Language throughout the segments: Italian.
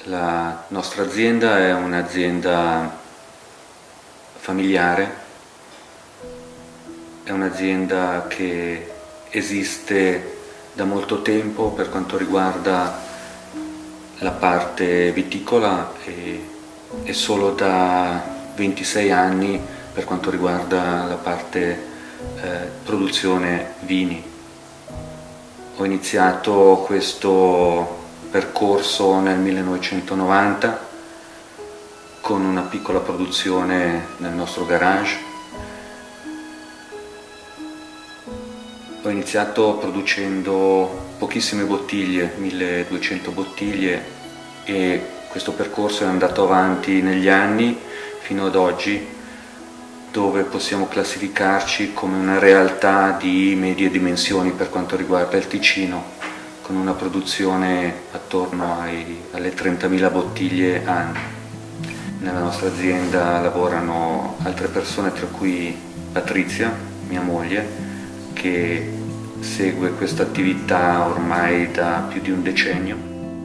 La nostra azienda è un'azienda familiare, è un'azienda che esiste da molto tempo per quanto riguarda la parte viticola e solo da 26 anni per quanto riguarda la parte produzione vini. Ho iniziato questo percorso nel 1990 con una piccola produzione nel nostro garage. Ho iniziato producendo pochissime bottiglie, 1200 bottiglie, e questo percorso è andato avanti negli anni fino ad oggi, dove possiamo classificarci come una realtà di medie dimensioni per quanto riguarda il Ticino, con una produzione attorno alle 30.000 bottiglie anno. Nella nostra azienda lavorano altre persone, tra cui Patrizia, mia moglie, che segue questa attività ormai da più di un decennio,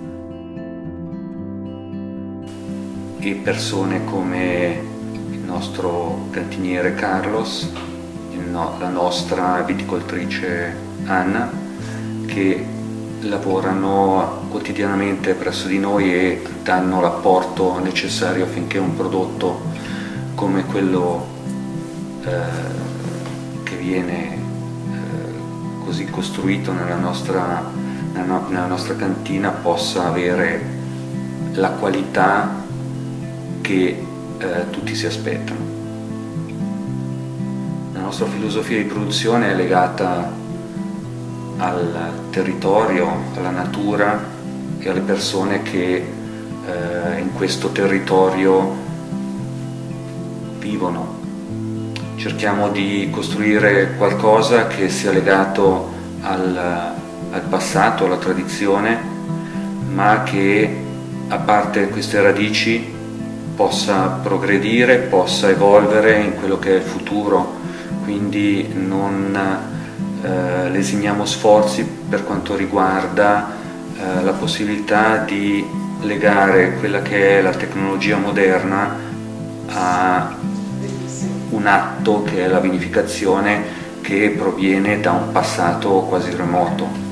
e persone come il nostro cantiniere Carlos, la nostra viticoltrice Anna, che lavorano quotidianamente presso di noi e danno l'apporto necessario affinché un prodotto come quello che viene così costruito nella nostra cantina possa avere la qualità che tutti si aspettano. La nostra filosofia di produzione è legata al territorio, alla natura e alle persone che in questo territorio vivono. Cerchiamo di costruire qualcosa che sia legato al passato, alla tradizione, ma che, a parte queste radici, possa progredire, possa evolvere in quello che è il futuro. Quindi non lesiniamo sforzi per quanto riguarda la possibilità di legare quella che è la tecnologia moderna a un atto che è la vinificazione, che proviene da un passato quasi remoto.